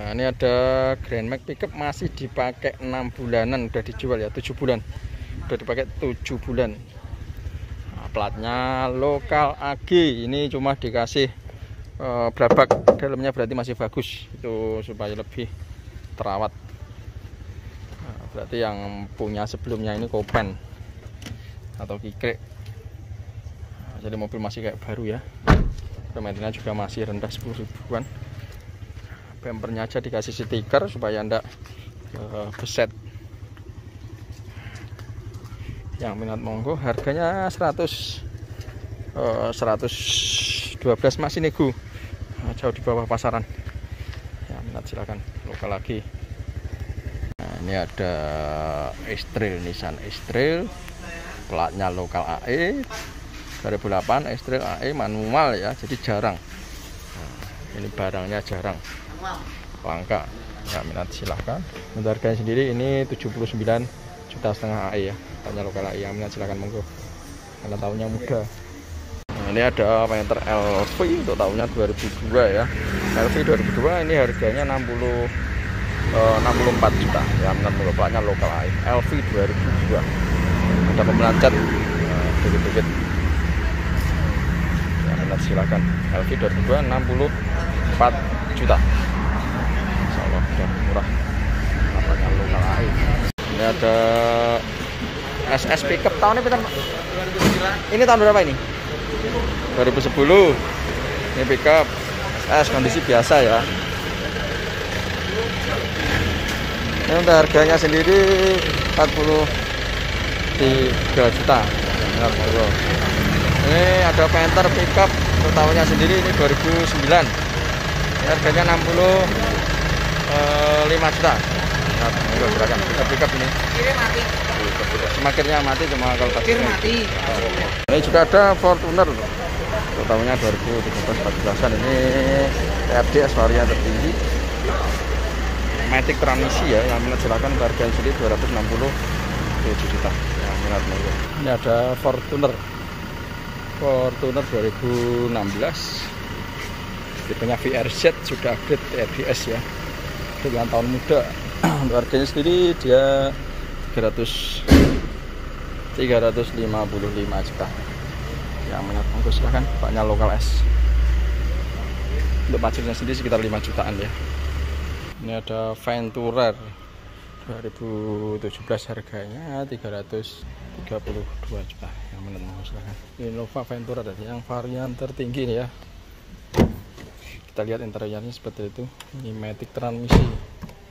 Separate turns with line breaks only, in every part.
Nah, ini ada Grand Max pickup masih dipakai 6 bulanan, udah dijual ya 7 bulan. Udah dipakai 7 bulan. Nah, platnya lokal AG. Ini cuma dikasih brabak, dalamnya berarti masih bagus. Itu supaya lebih terawat. Nah, berarti yang punya sebelumnya ini Kopen atau Kikrek. Nah, jadi mobil masih kayak baru ya. Maintenance juga masih rendah 10 ribuan. Bempernya aja dikasih stiker supaya ndak beset. Yang minat monggo, harganya 112 masih nego, jauh di bawah pasaran. Ya minat silakan, lokal lagi. Nah, ini ada X-Trail, Nissan X-Trail, platnya lokal AE 2008, X-Trail AE manual ya, jadi jarang. Nah, ini barangnya jarang, langka. Ya minat silahkan. Untuk harganya sendiri ini 79,5 juta AE ya, tanya lokal AE. Yang minat silahkan monggo, karena tahunnya muda. Nah, ini ada Panther LV untuk tahunnya 2002 ya. LV 2002 ini harganya 64 juta ya, minat monggo, platnya lokal AE. LV 2002 ada pemelacat dikit-dikit. Ya minat silahkan. LV 2002 64 juta. Insyaallah udah murah, namanya lokal AE. Ini ada SS pickup tahunnya pinter. Ini tahun berapa ini? 2010. Ini pickup SS kondisi biasa ya. Ini untuk harganya sendiri 43 juta. Ini ada Panther pickup untuk tahunnya sendiri ini 2009. Ini harganya 65 juta. Nah, silakan pickup ini. Semakinnya mati cuma kalau mati. Ini juga ada Fortuner untuk tahunnya 2013-14an. Ini FDS varian tertinggi, matic transmisi ya. Yang minat silakan, harganya sendiri 267 juta. Yang minat monggo. Ini ada Fortuner 2016, tipenya VRZ, sudah upgrade FDS ya, dengan tahun muda. Untuk harganya sendiri dia 355 juta. Yang minat monggo silahkan, bapaknya lokal S. Untuk pajaknya sendiri sekitar 5 jutaan ya. Ini ada Venturer 2017, harganya 332 juta. Yang minat monggo silahkan. Ini Nova Venturer yang varian tertinggi nih ya. Kita lihat interiornya seperti itu. Ini matic transmisi.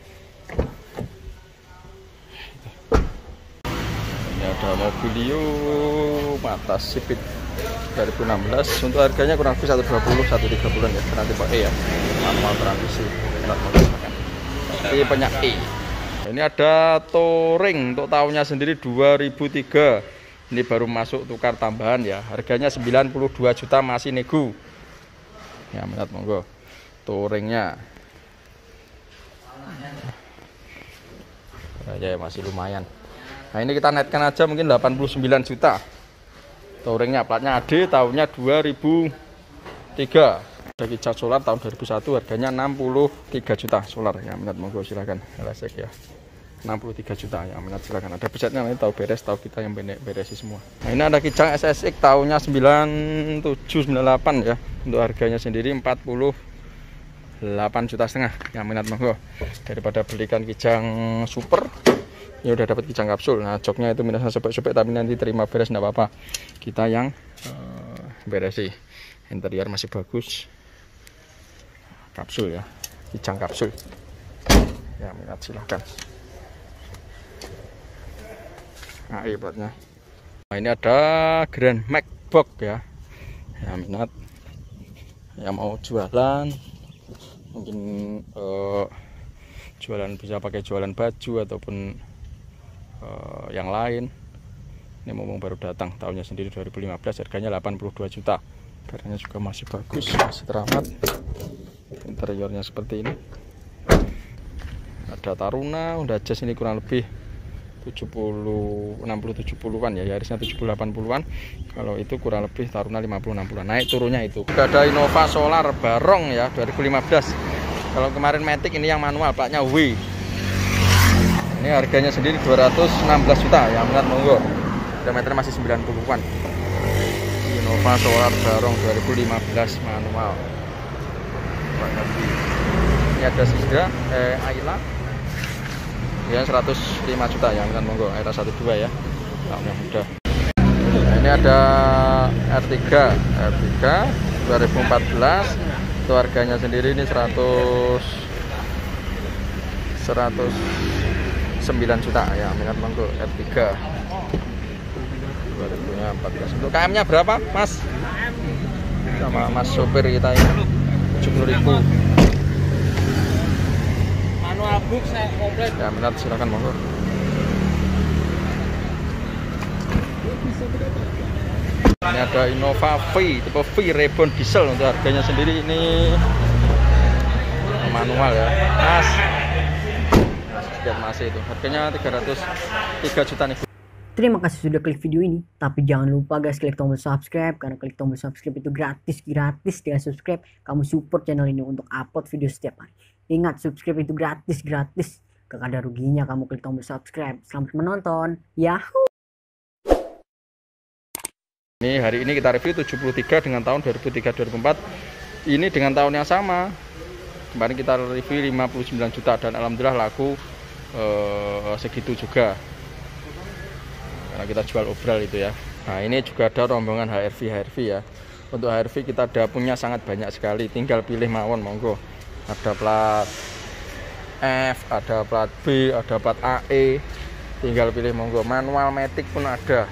Ini ada Mobilio Mata Sipit 2016. Untuk harganya kurang lebih 120 130-an ya, karena tipe E ya, manual transmisi. Minat monggo silahkan. Tipenya E. Ini ada Touring untuk tahunnya sendiri 2003. Ini baru masuk tukar tambahan ya. Harganya 92 juta masih nego. Ya minat monggo. Touringnya ya masih lumayan. Nah, ini kita netkan aja mungkin 89 juta. Touringnya, platnya AD, tahunnya 2003. Ada kicau solar tahun 2001, harganya 63 juta solar. Yang minat monggo silakan. LSX ya, 63 juta. Yang minat silakan. Ada besetnya, nanti tahu beres, tahu kita yang beresi semua. Nah, ini ada Kijang SSX tahunnya 9798 ya. Untuk harganya sendiri 48,5 juta. Yang minat monggo. Daripada belikan Kijang super, ya udah dapat Kijang kapsul. Nah, joknya itu minusnya sobek-sobek, tapi nanti terima beres enggak apa-apa. Kita yang beresi. Interior masih bagus. Kapsul ya, Kijang kapsul. Ya minat silahkan. Nah, platnya. Nah, ini ada Grand Max box ya. Ya minat, yang mau jualan mungkin jualan, bisa pakai jualan baju ataupun yang lain. Ini mumpung baru datang, tahunnya sendiri 2015, harganya 82 juta. Barangnya juga masih bagus, masih terawat. Interiornya seperti ini. Ada Taruna, Honda Jazz ini kurang lebih 60-70-an ya, Yarisnya 70-80-an. Kalau itu kurang lebih Taruna 50-60-an. Naik turunnya itu. Juga ada Innova Solar Barong ya 2015. Kalau kemarin Matic ini yang manual, platnya W. Ini harganya sendiri 216 juta ya, minat monggo. Kilometernya masih 90-an. Innova Solar Barong 2015 manual. Ini ada Sisda Ayla. Ya 105 juta ya, minat monggo. Ayla 12 ya. Tahunnya muda. Nah, ini ada R3 2014. Itu harganya sendiri ini 109 juta ya, minat monggo. R3 2014. Untuk KM nya berapa Mas? Sama Mas sopir kita ini 70.000.
Manual book saya komplit
ya, minat silakan monggo. Ini ada Innova V tipe V Reborn diesel. Untuk harganya sendiri ini manual ya Mas. Lihat masih itu harganya 303 juta nih.
Terima kasih sudah klik video ini, tapi jangan lupa guys klik tombol subscribe, karena klik tombol subscribe itu gratis. Dengan subscribe kamu support channel ini untuk upload video setiap hari. Ingat, subscribe itu gratis, gak ada ruginya kamu klik tombol subscribe. Selamat menonton, yahoo!
Ini hari ini kita review 73 dengan tahun 2003-2004. Ini dengan tahun yang sama. Kemarin kita review 59 juta dan alhamdulillah laku segitu juga. Karena kita jual obral itu ya. Nah, ini juga ada rombongan HRV ya. Untuk HRV kita ada punya sangat banyak sekali. Tinggal pilih mawon monggo. Ada plat F, ada plat B, ada plat AE. Tinggal pilih monggo. Manual Matic pun ada.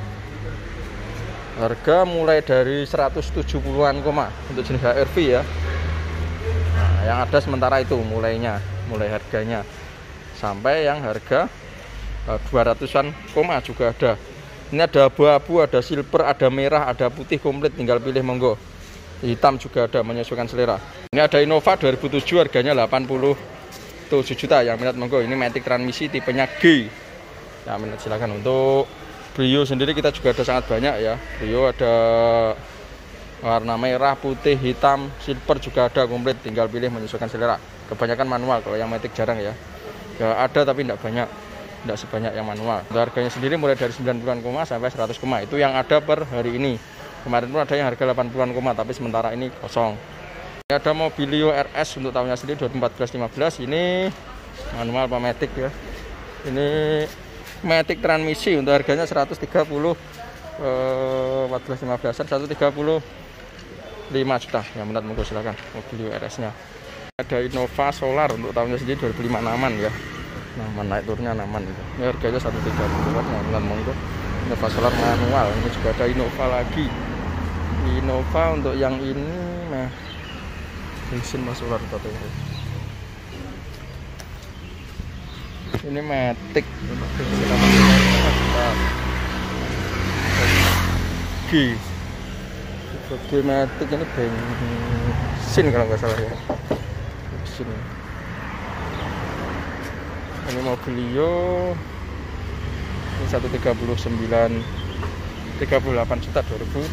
Harga mulai dari 170-an untuk jenis HRV ya. Nah, yang ada sementara itu mulai harganya sampai yang harga 200-an juga ada. Ini ada abu-abu, ada silver, ada merah, ada putih komplit, tinggal pilih monggo. Hitam juga ada, menyesuaikan selera. Ini ada Innova 2007 harganya 87 juta yang minat monggo. Ini Matic transmisi tipenya G. Ya, minat silakan. Untuk Brio sendiri kita juga ada sangat banyak ya. Brio ada warna merah, putih, hitam, silver juga ada komplit, tinggal pilih menyesuaikan selera. Kebanyakan manual, kalau yang Matic jarang ya. Ya ada tapi tidak banyak, tidak sebanyak yang manual. Harganya sendiri mulai dari 90-an sampai 100 . Itu yang ada per hari ini. Kemarin pun ada yang harga 80-an tapi sementara ini kosong. Ini ada Mobilio RS untuk tahunnya sendiri 2014-15. Ini manual apa Matic ya. Ini Matic transmisi untuk harganya 130 14-15-an 135 juta. Yang minat monggo silakan Mobilio RS-nya. Ada Innova Solar untuk tahunnya sendiri 2005 Naman ya. Naman naik turunnya Naman itu. Ini harganya 130 yang minat monggo. Innova Solar manual. Ini juga ada Innova lagi. Innova untuk yang ini nah bensin mas solar katanya. Ini Matic G Matic ini bensin kalau nggak salah ya. Bensin. Ini Mobilio ini 38 juta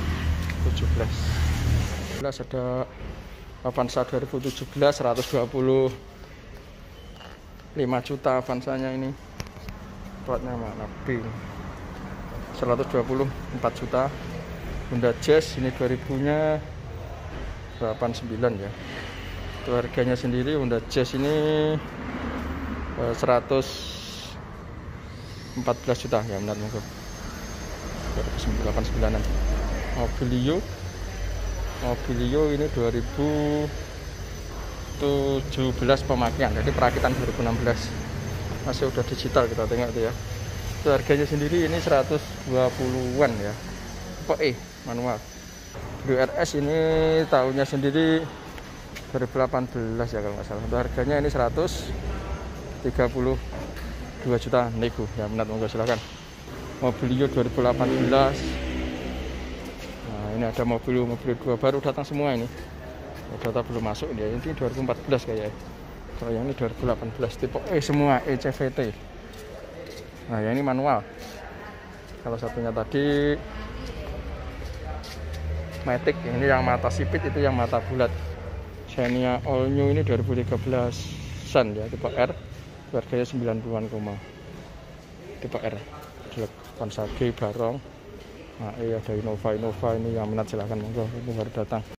2017. Ada Avanza 2017 125 juta Avanzanya ini. Platnya mana? B. 124 juta. Honda Jazz ini 2000-nya 89 ya. Itu harganya sendiri Honda Jazz ini 114 juta ya, benar monggo. 89-an. Mobilio ini 2017 pemakaian, jadi perakitan 2016. Masih udah digital kita tengok itu ya. Itu harganya sendiri ini 120-an ya. Manual. Brio RS ini tahunnya sendiri 2018 ya kalau nggak salah. Untuk harganya ini 132 juta nego. Ya minat monggo silakan. Mobilio 2018. Ini ada Mobilio 2 baru datang semua ini. Data belum masuk dia. Ini 2014 kayaknya. Kalau yang ini 2018 tipe semua ECVT. Nah, yang ini manual. Kalau satunya tadi Matic, ini yang mata sipit, itu yang mata bulat. Xenia All New ini 2013an ya, tipe R, harganya 90-an tipe R. Kawasaki Barong. Nah, ada Innova ini yang minat silahkan monggo, ini baru datang.